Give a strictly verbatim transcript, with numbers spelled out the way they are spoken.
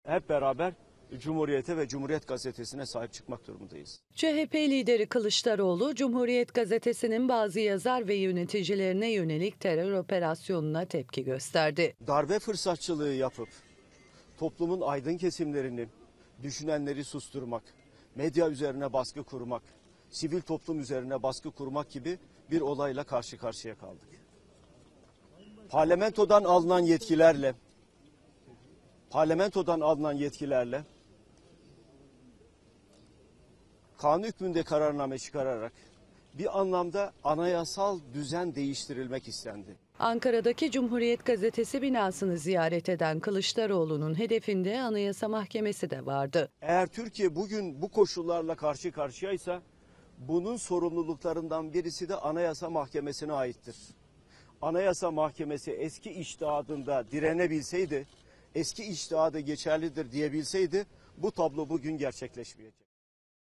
hep beraber Cumhuriyete ve Cumhuriyet Gazetesi'ne sahip çıkmak durumundayız. C H P lideri Kılıçdaroğlu, Cumhuriyet Gazetesi'nin bazı yazar ve yöneticilerine yönelik terör operasyonuna tepki gösterdi. Darbe fırsatçılığı yapıp toplumun aydın kesimlerini, düşünenleri susturmak, medya üzerine baskı kurmak, sivil toplum üzerine baskı kurmak gibi bir olayla karşı karşıya kaldık. Parlamentodan alınan yetkilerle, parlamentodan alınan yetkilerle kanun hükmünde kararname çıkararak bir anlamda anayasal düzen değiştirilmek istendi. Ankara'daki Cumhuriyet Gazetesi binasını ziyaret eden Kılıçdaroğlu'nun hedefinde Anayasa Mahkemesi de vardı. Eğer Türkiye bugün bu koşullarla karşı karşıyaysa bunun sorumluluklarından birisi de Anayasa Mahkemesi'ne aittir. Anayasa Mahkemesi eski içtihadında direnebilseydi, eski içtihadı geçerlidir diyebilseydi bu tablo bugün gerçekleşmeyecek.